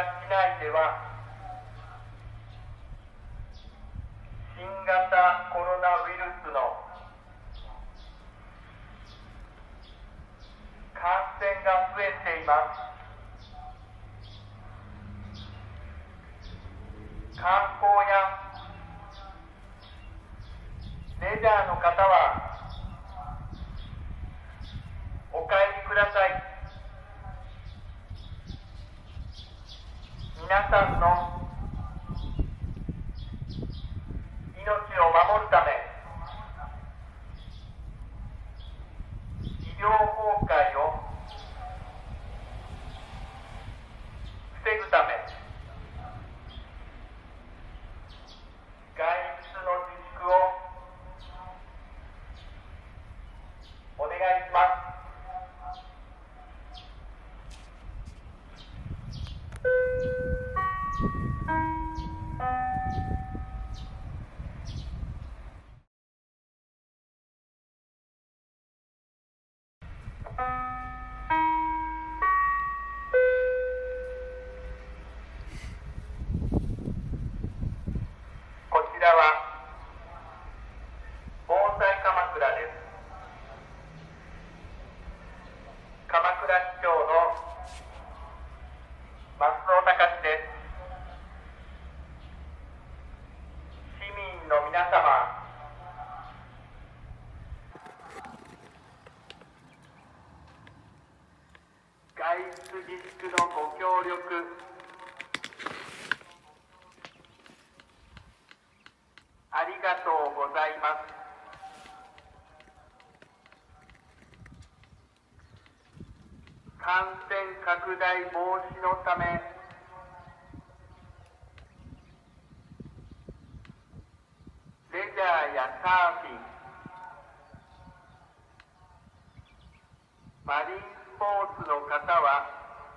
市内では新型コロナウイルスの感染が増えています。観光やレジャーの方はお帰りください。皆さんの命を守るため、医療崩壊を防ぐため、外出の自粛をお願いします。こちらは防災鎌倉です。鎌倉市長の松尾崇です。市民の皆様、外出自粛のご協力ありがとうございます。感染拡大防止のため、レジャーやサーフィン、マリンスポーツの方は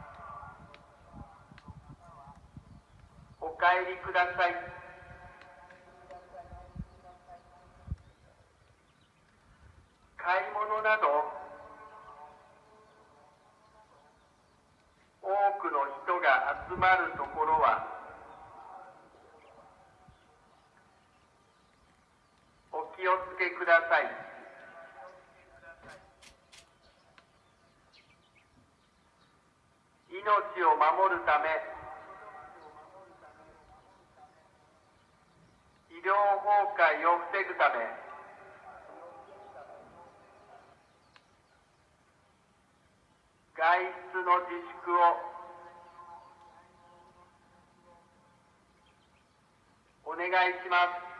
お帰りください。買い物など多くの人が集まる所はお気をつけください。命を守るため、医療崩壊を防ぐため、外出の自粛をお願いします。